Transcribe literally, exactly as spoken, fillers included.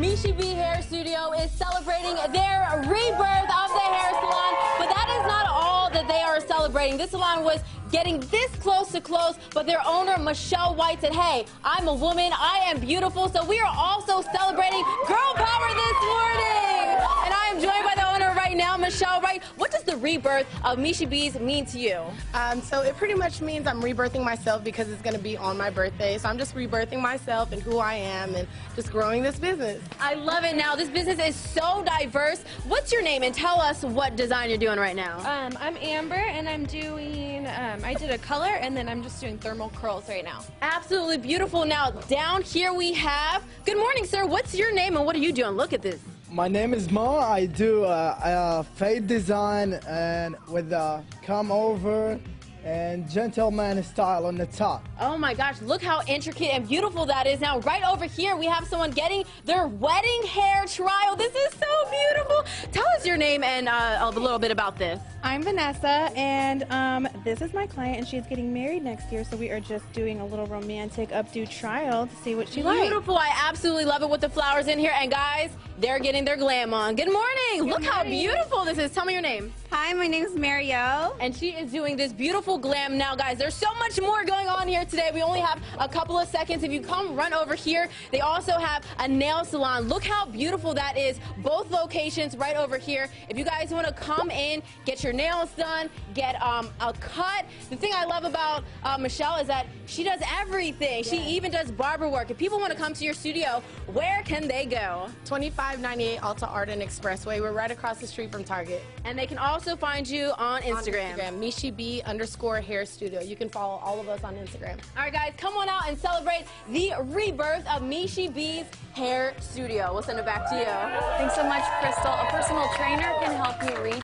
Mishi B Hair Studio is celebrating their rebirth of the hair salon, but that is not all that they are celebrating. This salon was getting this close to close, but their owner, Michelle White, said, hey, I'm a woman, I am beautiful, so we are also celebrating girl power this morning. And I am joined by the owner right now, Michelle White. What does the rebirth of Mishi B's mean to you? Um, so it pretty much means I'm rebirthing myself because it's going to be on my birthday. So I'm just rebirthing myself and who I am and just growing this business. I love it. Now, this business is so diverse. What's your name? And tell us what design you're doing right now. Um, I'm Amber, and I'm doing, um, I did a color, and then I'm just doing thermal curls right now. Absolutely beautiful. Now, down here we have, good morning, sir. What's your name and what are you doing? Look at this. My name is Mo. I do uh, uh, fade design and with uh, come over and gentleman style on the top. Oh my gosh, look how intricate and beautiful that is. Now, right over here, we have someone getting their wedding hair trial. This is so beautiful. Tell us your name and uh, a little bit about this. I'm Vanessa, and um, this is my client, and she's getting married next year, so we are just doing a little romantic updo trial to see what she likes. Beautiful. I absolutely love it with the flowers in here. And guys, they're getting their glam on. Good morning. Good look morning. How beautiful this is. Tell me your name. Hi, my name is Mario. And she is doing this beautiful glam. Now, guys, there's so much more going on here today. We only have a couple of seconds. If you come run over here, they also have a nail salon. Look how beautiful that is. Both locations right over here. If you guys want to come in, get your nails done, get um, a cut. The thing I love about uh, Michelle is that she does everything. She even does barber work. If people want to come to your studio, where can they go? twenty-five ninety-eight Alta Arden Expressway. We're right across the street from Target. And they can also find you on Instagram. On Instagram, Mishi B underscore hair studio. You can follow all of us on Instagram. All right, guys, come on out and celebrate the rebirth of Mishi B's Hair Studio. We'll send it back to you. Thanks so much, Crystal. A personal trainer can help you reach